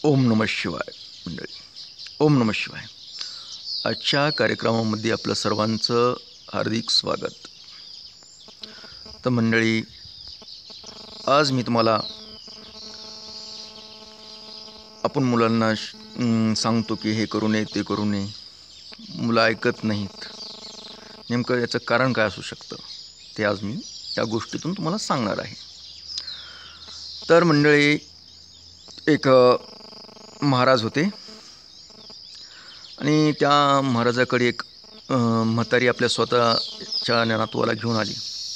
ओम नमः शिवाय मंडळी. ओम नमः शिवाय. आजच्या कार्यक्रमामध्ये आपलं सर्वांचं हार्दिक स्वागत. तर मंडळी, आज मी तुम्हाला आपण मुलांना सांगतो की हे करू नये ते करू नये, मुलं ऐकत नाहीत. नेमकं याचं कारण काय असू शकतं ते आज मी त्या गोष्टीतून तुम्हाला सांगणार आहे. तर मंडळी, एक महाराज होते आणि त्या महाराजाकडे एक म्हातारी आपल्या स्वतःच्या नातवाला घेऊन आली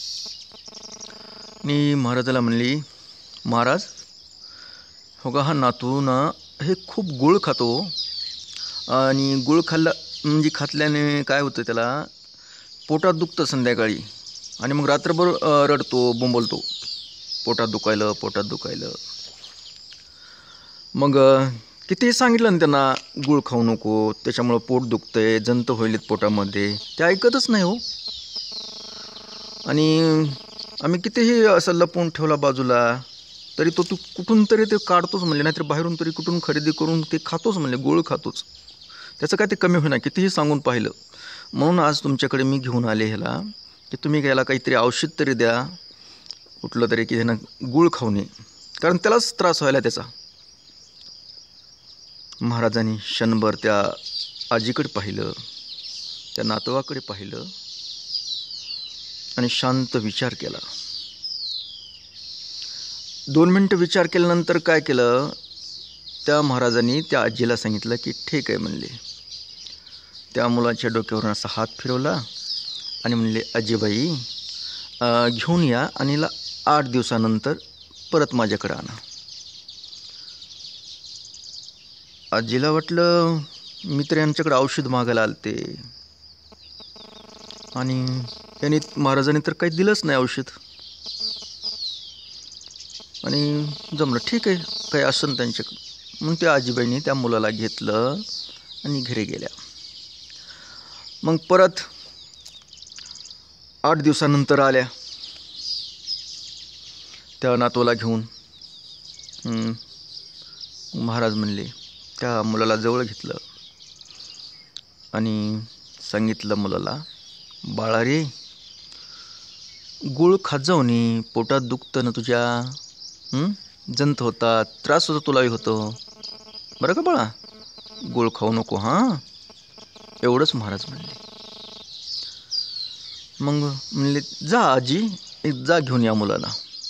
आणि महाराजाला म्हणली, महाराज हो का, हा नातू ना हे खूप गुळ खातो आणि गुळ खाल्ल्याने काय होतं, त्याला पोटात दुखतं संध्याकाळी आणि मग रात्रभर रडतो, बोंबलतो, पोटात दुखायलं. मग कितीही सांगितलं ना त्यांना, गुळ खाऊ नको, त्याच्यामुळं पोट दुखतंय, जंत होईलेत पोटामध्ये, ते ऐकतच नाही हो. आणि आम्ही कितीही असं लपवून ठेवला बाजूला तरी तो कुठून तरी ते काढतोच म्हणले, नाहीतर बाहेरून तरी कुठून खरेदी करून ते खातोच म्हणले, गुळ खातोच. त्याचं काय ते कमी होईना, कितीही सांगून पाहिलं. म्हणून आज तुमच्याकडे मी घेऊन आले ह्याला, की तुम्ही याला काहीतरी औषध तरी द्या, कुठलं तरी, की ह्यानं गुळ खाऊ नये, कारण त्यालाच त्रास व्हायला त्याचा. महाराजांनी क्षणभर त्या आजीकडे पाहिलं, त्या नातवाकडे पाहिलं आणि शांत विचार केला. 2 मिनटं विचार केल्यानंतर काय केलं, त्या महाराजांनी त्या आजीला सांगितलं की ठीक आहे म्हणले. त्या मुलाच्या डोक्यावरून असा हात फिरवला आणि म्हणले, आजीबाई घेऊन या आणि हिला 8 दिवसानंतर परत माझ्याकडे आणा. आजीला वाटलं मी तर यांच्याकडे औषध मागायला आलते आणि यांनी महाराजांनी तर काही दिलंच नाही औषध. आणि जमलं, ठीक आहे, काही असं त्यांच्याकडं. मग त्या आजीबाईंनी त्या मुलाला घेतलं आणि घरी गेल्या. मग परत 8 दिवसानंतर आल्या त्या नातवाला घेऊन. महाराज म्हणले, त्या मुलाला जवळ घेतलं आणि सांगितलं मुलाला, बाळा रे, गुळ खात जाऊ नये, पोटात दुखतं ना तुझ्या, जंत होतात, त्रास होतो, तुलाही होतो, बरं का बाळा, गुळ खाऊ नको हां. एवढंच महाराज म्हणले. मग म्हणले, जा आजी, जा घेऊन या मुलाला.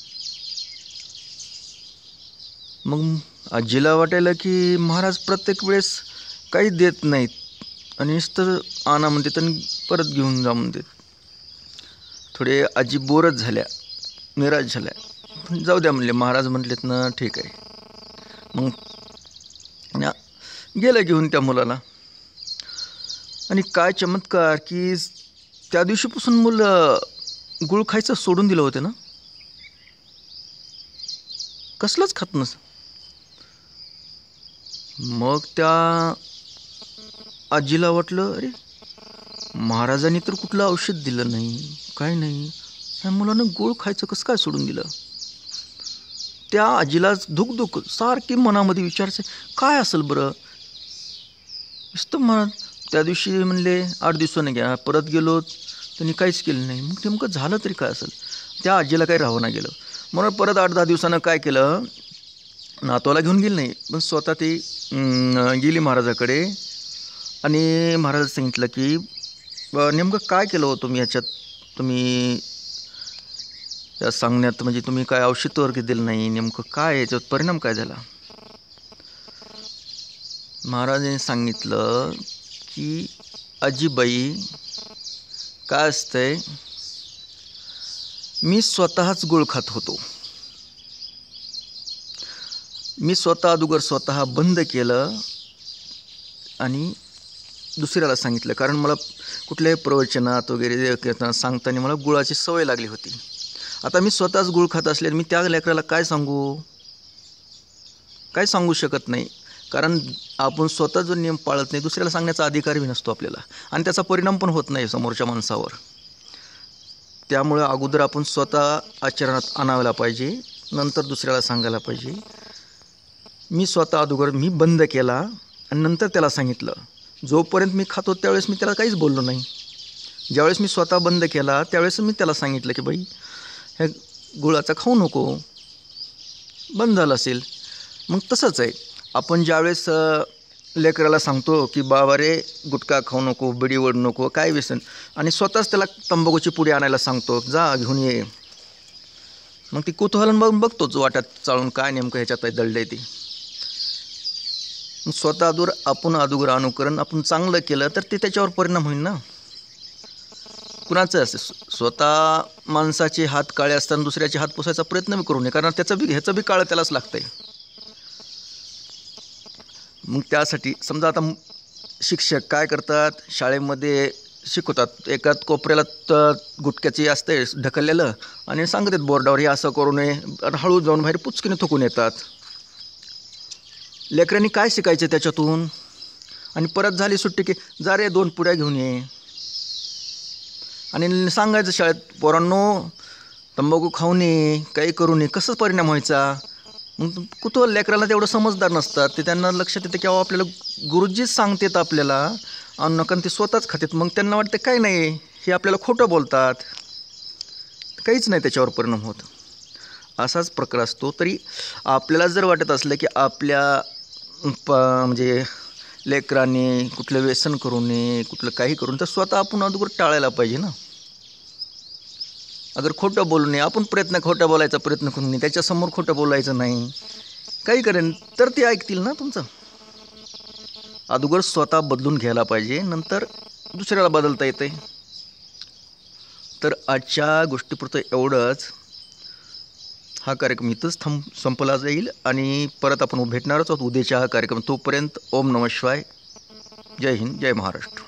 मग आजीला वाटायला की महाराज प्रत्येक वेळेस काही देत नाहीत आणि नुसतं आणा म्हणतात आणि परत घेऊन जा म्हणतात. थोडे आजी बोरच झाल्या, निराश झाल्या. जाऊ द्या म्हणले, महाराज म्हटलेत ना, ठीक आहे. मग गेलं घेऊन त्या मुलाला. आणि काय चमत्कार की त्या दिवशीपासून मुलं गुळ खायचं सोडून दिलं होतं ना, कसलंच खात नस. मग त्या आजीला वाटलं, अरे महाराजांनी तर कुठलं औषध दिलं नाही, काय नाही, ह्या मुलानं गोळ खायचं कसं काय सोडून दिलं. त्या आजीलाच धुक सारखी मनामध्ये विचारायचं, काय असेल बरं. नुसतं महाराज त्या दिवशी म्हणले 8 दिवसानं घ्या, परत गेलो त्यांनी काहीच केलं नाही. मग नेमकं झालं तरी काय असेल. त्या आजीला काही राहवं गेलं. म्हणून परत 8-10 दिवसानं काय केलं, नातवाला घेऊन गेली नाही, पण स्वतः ती गेली महाराजाकडे आणि महाराज सांगितलं की नेमकं काय केलं हो तुम्ही ह्याच्यात, तुम्ही या सांगण्यात, म्हणजे तुम्ही काय औषध वगैरे दिलं नाही, नेमकं काय याच्यात परिणाम काय झाला. महाराजांनी सांगितलं की आजीबाई, काय असतंय, मी स्वतःच गुळ खात होतो, मी स्वतः बंद केलं आणि दुसऱ्याला सांगितलं, कारण मला कुठल्याही प्रवचनात वगैरे सांगताना मला गुळाची सवय लागली होती. आता मी स्वतःच गुळ खात असल्याने मी त्या लेकराला काय सांगू शकत नाही, कारण आपण स्वतः जो नियम पाळत नाही, दुसऱ्याला सांगण्याचा अधिकारही नसतो आपल्याला, आणि त्याचा परिणाम पण होत नाही समोरच्या माणसावर. त्यामुळे अगोदर आपण स्वतः आचरणात आणायला पाहिजे, नंतर दुसऱ्याला सांगायला पाहिजे. मी स्वतः अगोदर मी बंद केला आणि नंतर त्याला सांगितलं. जोपर्यंत मी खातो त्यावेळेस मी त्याला काहीच बोललो नाही. ज्यावेळेस मी स्वतः बंद केला त्यावेळेस मी त्याला सांगितलं की बाई हे गुळाचा खाऊ नको, बंद झालं असेल. मग तसंच आहे, आपण ज्यावेळेस लेकराला सांगतो की बाबा रे गुटखा खाऊ नको, बिडी ओढू नको, काय व्यसन, आणि स्वतःच त्याला तंबाखूची पुडी आणायला सांगतो, जा घेऊन ये. मग ती कुतूहलन बघतोच वाट्यात चालून काय नेमकं ह्याच्यात दळलंय ते. स्वतः आपण अनुकरण आपण चांगलं केलं तर ते त्याच्यावर परिणाम होईल ना. कुणाचं असं स्वतः माणसाचे हात काळे असताना दुसऱ्याचे हात पुसायचा प्रयत्न बी करू नये, कारण ह्याचं बी काळं त्यालाच लागतंय. मग त्यासाठी समजा आता शिक्षक काय करतात, शाळेमध्ये शिकवतात, एकाच कोपऱ्याला गुटख्याचे असते ढकललेलं आणि सांगतात बोर्डावर हे असं करू नये, आणि हळू जाऊन बाहेर पुचकीने थुकून येतात. लेकरांनी काय शिकायचं त्याच्यातून? आणि परत झाली सुट्टी की जा रे 2 पुड्या घेऊन ये, आणि सांगायचं शाळेत पोरांनो तंबाखू खाऊ नये, काही करू नये. कसं परिणाम व्हायचा? मग कुठं लेकराला तेवढं समजदार नसतात, ते त्यांना लक्षात येतं की आपल्याला गुरुजीच सांगतात आपल्याला, आणि नका ते स्वतःच खातात. मग त्यांना वाटतं काय नाही, हे आपल्याला खोटं बोलतात, काहीच नाही त्याच्यावर परिणाम होत. असाच प्रकार असतो. तरी आपल्याला जर वाटत असलं की आपल्या म्हणजे लेकरांनी कुठलं व्यसन करू नये, कुठलं काही करू नये, तर स्वतः आपण अगोदर टाळायला पाहिजे ना. अगर खोटं बोलू नये, आपण खोटं बोलायचा प्रयत्न करू नये, त्याच्यासमोर खोटं बोलायचं नाही, काही करेन तर ते ऐकतील ना तुमचं. अगोदर स्वतः बदलून घ्यायला पाहिजे, नंतर दुसऱ्याला बदलता येते. तर आजच्या गोष्टीपुरतं एवढंच. हा कार्यक्रम इथंच संपला जाईल आणि परत आपण भेटणारच आहोत उद्याच्या हा कार्यक्रम. तोपर्यंत ओम नमः शिवाय. जय हिंद, जय महाराष्ट्र.